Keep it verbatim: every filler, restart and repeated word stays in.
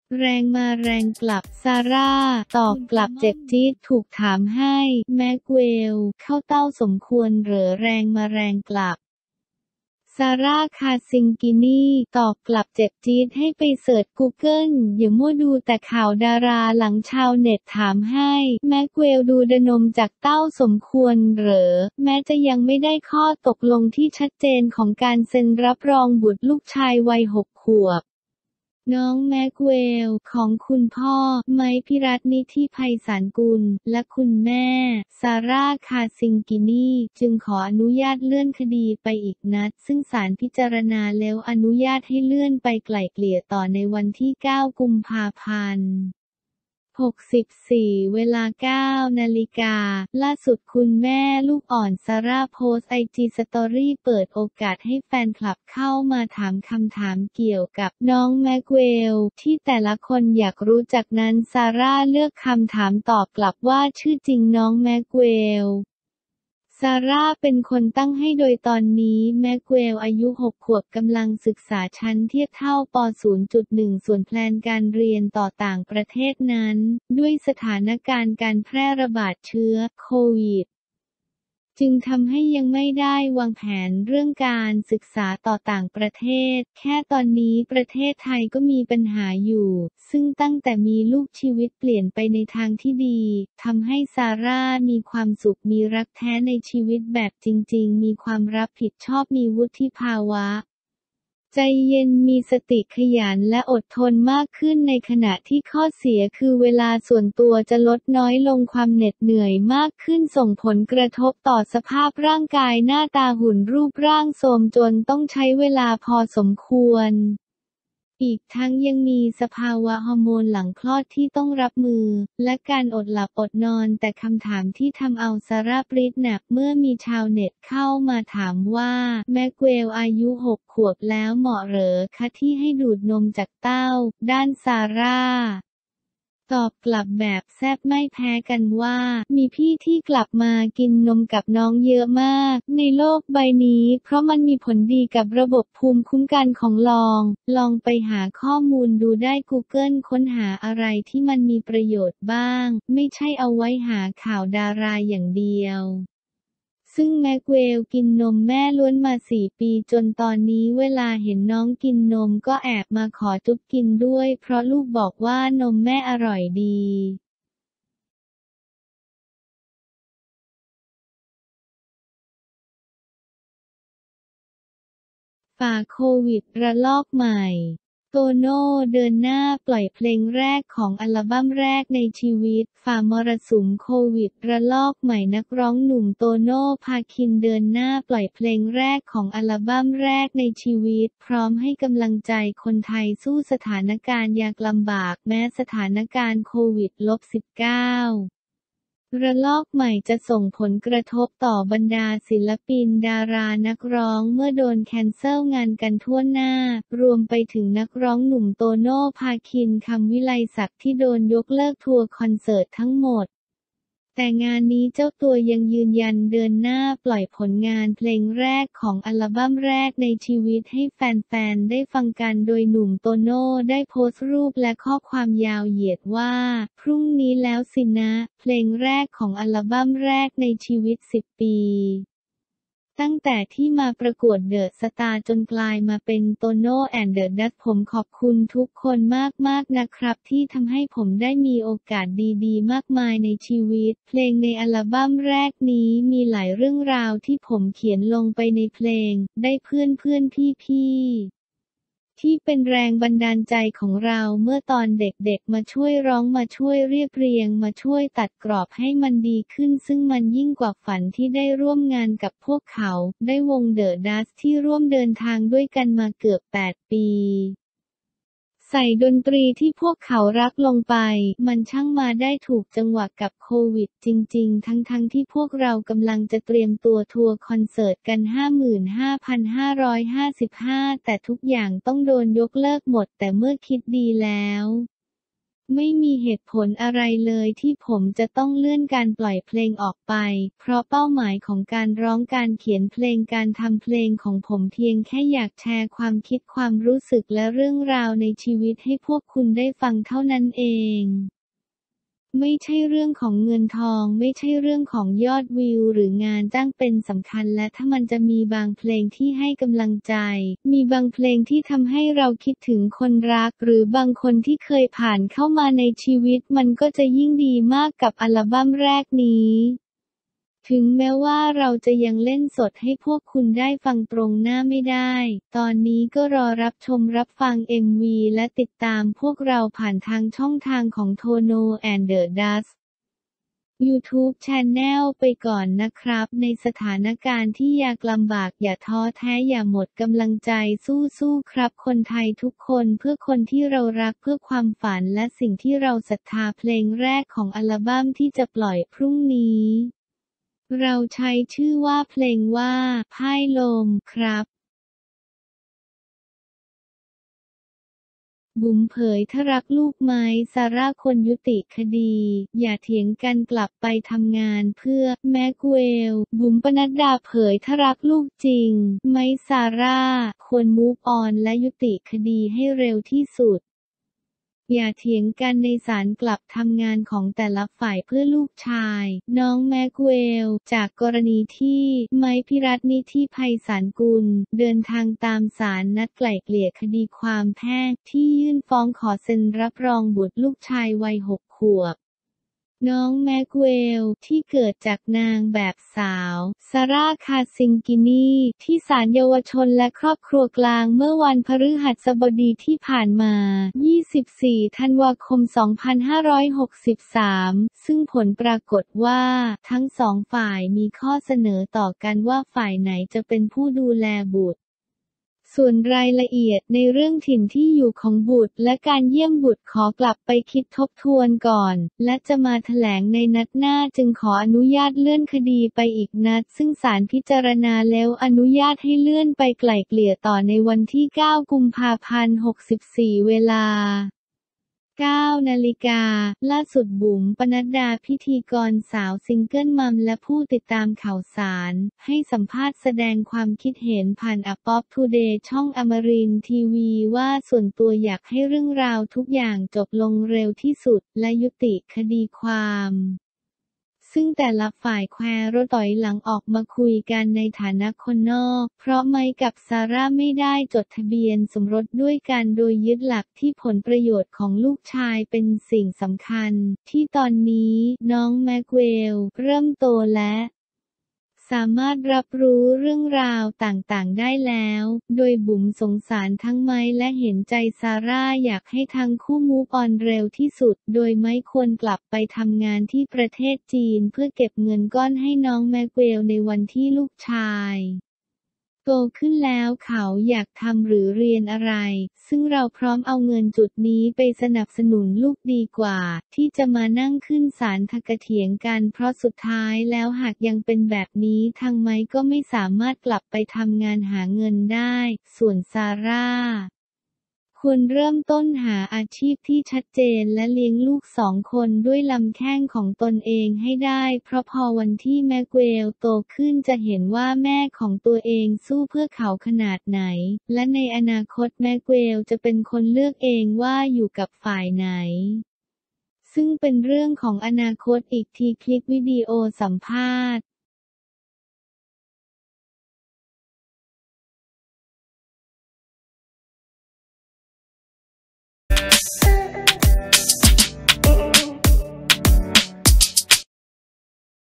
แรงมาแรงกลับซาร่าตอบกลับเจ็บจี๊ดถูกถามให้แม็กเวลเข้าเต้าสมควรเหรอแรงมาแรงกลับซาร่าคาซิงกินีตอบกลับเจ็บจี๊ดให้ไปเสิร์ชกูเกิลอย่ามั่วดูแต่ข่าวดาราหลังชาวเน็ตถามให้แม็กเวลดูดนมจากเต้าสมควรเหรอแม้จะยังไม่ได้ข้อตกลงที่ชัดเจนของการเซ็นรับรองบุตรลูกชายวัยหกขวบน้องแม็กเวลของคุณพ่อไมค์พิรัตน์นิธิไพศาลกุลและคุณแม่ซาร่าคาซิงกินีจึงขออนุญาตเลื่อนคดีไปอีกนัดซึ่งศาลพิจารณาแล้วอนุญาตให้เลื่อนไปไกล่เกลี่ยต่อในวันที่เก้ากุมภาพันธ์หกสิบสี่ เวลา เก้า นาฬิกาล่าสุดคุณแม่ลูกอ่อนซาร่าโพสต์ไอจีสตอรี่เปิดโอกาสให้แฟนคลับเข้ามาถามคำถามเกี่ยวกับน้องแม็กเวลที่แต่ละคนอยากรู้จากนั้นซาร่าเลือกคำถามตอบกลับว่าชื่อจริงน้องแม็กเวลซาร่าเป็นคนตั้งให้โดยตอนนี้แม็กเวลอายุหกขวบกำลังศึกษาชั้นเทียบเท่าป ศูนย์จุดหนึ่ง ส่วนแพลนการเรียนต่อต่างประเทศนั้นด้วยสถานการณ์การแพร่ระบาดเชื้อโควิดจึงทำให้ยังไม่ได้วางแผนเรื่องการศึกษาต่อต่างประเทศแค่ตอนนี้ประเทศไทยก็มีปัญหาอยู่ซึ่งตั้งแต่มีลูกชีวิตเปลี่ยนไปในทางที่ดีทำให้ซาร่ามีความสุขมีรักแท้ในชีวิตแบบจริงๆมีความรับผิดชอบมีวุฒิภาวะใจเย็นมีสติขยันและอดทนมากขึ้นในขณะที่ข้อเสียคือเวลาส่วนตัวจะลดน้อยลงความเหน็ดเหนื่อยมากขึ้นส่งผลกระทบต่อสภาพร่างกายหน้าตาหุ่นรูปร่างโทรมจนต้องใช้เวลาพอสมควรอีกทั้งยังมีสภาวะฮอร์โมนหลังคลอดที่ต้องรับมือและการอดหลับอดนอนแต่คำถามที่ทำเอาซาร่าปรี๊ดหนักเมื่อมีชาวเน็ตเข้ามาถามว่าแม็กเวลอายุหกขวบแล้วเหมาะเหรอคะที่ให้ดูดนมจากเต้าด้านซาร่าตอบกลับแบบแซ่บไม่แพ้กันว่ามีพี่ที่กลับมากินนมกับน้องเยอะมากในโลกใบนี้เพราะมันมีผลดีกับระบบภูมิคุ้มกันของลองลองไปหาข้อมูลดูได้ Google ค้นหาอะไรที่มันมีประโยชน์บ้างไม่ใช่เอาไว้หาข่าวดาราอย่างเดียวซึ่งแม็กเวลกินนมแม่ล้วนมาสี่ปีจนตอนนี้เวลาเห็นน้องกินนมก็แอบมาขอจุ๊บกินด้วยเพราะลูกบอกว่านมแม่อร่อยดีฝ่าโควิดระลอกใหม่โตโน่เดินหน้าปล่อยเพลงแรกของอัลบั้มแรกในชีวิตฝ่ามรสุมโควิดระลอกใหม่นักร้องหนุ่มโตโน่พาคินเดินหน้าปล่อยเพลงแรกของอัลบั้มแรกในชีวิตพร้อมให้กำลังใจคนไทยสู้สถานการณ์ยากลำบากแม้สถานการณ์โควิด สิบเก้า ระลอกใหม่จะส่งผลกระทบต่อบรรดาศิลปินดารานักร้องเมื่อโดนแคนเซิลงานกันทั่วหน้ารวมไปถึงนักร้องหนุ่มโตโน่พาคินคำวิไลศักดิ์ที่โดนยกเลิกทัวร์คอนเสิร์ตทั้งหมดแต่งานนี้เจ้าตัวยังยืนยันเดินหน้าปล่อยผลงานเพลงแรกของอัลบั้มแรกในชีวิตให้แฟนๆได้ฟังกันโดยหนุ่มโตโน่ได้โพสต์รูปและข้อความยาวเหยียดว่าพรุ่งนี้แล้วสินะเพลงแรกของอัลบั้มแรกในชีวิตสิบปีตั้งแต่ที่มาประกวดเดอะสตาร์จนกลายมาเป็นโตโน่แอนด์เดอะดัชผมขอบคุณทุกคนมากๆนะครับที่ทำให้ผมได้มีโอกาสดีๆมากมายในชีวิตเพลงในอัลบั้มแรกนี้มีหลายเรื่องราวที่ผมเขียนลงไปในเพลงได้เพื่อนๆพี่ๆที่เป็นแรงบันดาลใจของเราเมื่อตอนเด็กๆมาช่วยร้องมาช่วยเรียบเรียงมาช่วยตัดกรอบให้มันดีขึ้นซึ่งมันยิ่งกว่าฝันที่ได้ร่วมงานกับพวกเขาได้วงเดอะดัสที่ร่วมเดินทางด้วยกันมาเกือบแปดปีใส่ดนตรีที่พวกเขารักลงไปมันช่างมาได้ถูกจังหวะกับโควิดจริงๆทั้งๆที่พวกเรากำลังจะเตรียมตัวทัวร์คอนเสิร์ตกัน ห้าหมื่นห้าพันห้าร้อยห้าสิบห้า แต่ทุกอย่างต้องโดนยกเลิกหมดแต่เมื่อคิดดีแล้วไม่มีเหตุผลอะไรเลยที่ผมจะต้องเลื่อนการปล่อยเพลงออกไป เพราะเป้าหมายของการร้องการเขียนเพลงการทำเพลงของผมเพียงแค่อยากแชร์ความคิดความรู้สึกและเรื่องราวในชีวิตให้พวกคุณได้ฟังเท่านั้นเองไม่ใช่เรื่องของเงินทองไม่ใช่เรื่องของยอดวิวหรืองานจ้างเป็นสำคัญและถ้ามันจะมีบางเพลงที่ให้กำลังใจมีบางเพลงที่ทำให้เราคิดถึงคนรักหรือบางคนที่เคยผ่านเข้ามาในชีวิตมันก็จะยิ่งดีมากกับอัลบั้มแรกนี้ถึงแม้ว่าเราจะยังเล่นสดให้พวกคุณได้ฟังตรงหน้าไม่ได้ตอนนี้ก็รอรับชมรับฟัง เอ็ม วี และติดตามพวกเราผ่านทางช่องทางของ Tono and the Dust YouTube Channel ไปก่อนนะครับในสถานการณ์ที่ยากลำบากอย่าท้อแท้อย่าหมดกำลังใจสู้ๆครับคนไทยทุกคนเพื่อคนที่เรารักเพื่อความฝันและสิ่งที่เราศรัทธาเพลงแรกของอัลบั้มที่จะปล่อยพรุ่งนี้เราใช้ชื่อว่าเพลงว่าพ่ายลมครับบุ๋มเผยถ้ารักลูกไหมซาร่าควรยุติคดีอย่าเถียงกันกลับไปทำงานเพื่อแม็กเวลบุ๋มปนัดดาเผยถ้ารักลูกจริงไหมซาร่าควรมูฟออนและยุติคดีให้เร็วที่สุดอย่าเถียงกันในศาลกลับทำงานของแต่ละฝ่ายเพื่อลูกชายน้องแม็กเวลจากกรณีที่ไมค์พิรัตน์นิธิไพศาลกุลเดินทางตามศาลนัดไกล่เกลี่ยคดีความแพ่งที่ยื่นฟ้องขอเซ็นรับรองบุตรลูกชายวัยหกขวบน้องแม็กเวลที่เกิดจากนางแบบสาวซาร่าคาซิงกินีที่ศาลเยาวชนและครอบครัวกลางเมื่อวันพฤหัสบดีที่ผ่านมา ยี่สิบสี่ ธันวาคม สองพันห้าร้อยหกสิบสาม ซึ่งผลปรากฏว่าทั้งสองฝ่ายมีข้อเสนอต่อกันว่าฝ่ายไหนจะเป็นผู้ดูแลบุตรส่วนรายละเอียดในเรื่องถิ่นที่อยู่ของบุตรและการเยี่ยมบุตรขอกลับไปคิดทบทวนก่อนและจะมาแถลงในนัดหน้าจึงขออนุญาตเลื่อนคดีไปอีกนัดซึ่งศาลพิจารณาแล้วอนุญาตให้เลื่อนไปไกล่เกลี่ยต่อในวันที่ เก้า กุมภาพันธ์ หกสิบสี่ เวลาเก้า นาฬิกาล่าสุดบุ๋มปนัดดาพิธีกรสาวซิงเกิลมัมและผู้ติดตามข่าวสารให้สัมภาษณ์แสดงความคิดเห็นผ่านอะป๊อปทูเดย์ช่องอมรินทร์ทีวีว่าส่วนตัวอยากให้เรื่องราวทุกอย่างจบลงเร็วที่สุดและยุติคดีความซึ่งแต่ละฝ่ายแควรถอยหลังออกมาคุยกันในฐานะคนนอกเพราะไมค์กับซาร่าไม่ได้จดทะเบียนสมรสด้วยกันโดยยึดหลักที่ผลประโยชน์ของลูกชายเป็นสิ่งสำคัญที่ตอนนี้น้องแม็กเวลเริ่มโตและสามารถรับรู้เรื่องราวต่างๆได้แล้วโดยบุ๋มสงสารทั้งไมค์และเห็นใจซาร่าอยากให้ทั้งคู่มูฟออนเร็วที่สุดโดยไมค์ควรกลับไปทำงานที่ประเทศจีนเพื่อเก็บเงินก้อนให้น้องแม็กเวลในวันที่ลูกชายโตขึ้นแล้วเขาอยากทำหรือเรียนอะไรซึ่งเราพร้อมเอาเงินจุดนี้ไปสนับสนุนลูกดีกว่าที่จะมานั่งขึ้นศาลทกเถียงกันเพราะสุดท้ายแล้วหากยังเป็นแบบนี้ทางไมค์ก็ไม่สามารถกลับไปทำงานหาเงินได้ส่วนซาร่าควรเริ่มต้นหาอาชีพที่ชัดเจนและเลี้ยงลูกสองคนด้วยลำแข้งของตนเองให้ได้เพราะพอวันที่แม็กเวลโตขึ้นจะเห็นว่าแม่ของตัวเองสู้เพื่อเขาขนาดไหนและในอนาคตแม็กเวลจะเป็นคนเลือกเองว่าอยู่กับฝ่ายไหนซึ่งเป็นเรื่องของอนาคตอีกทีคลิปวิดีโอสัมภาษณ์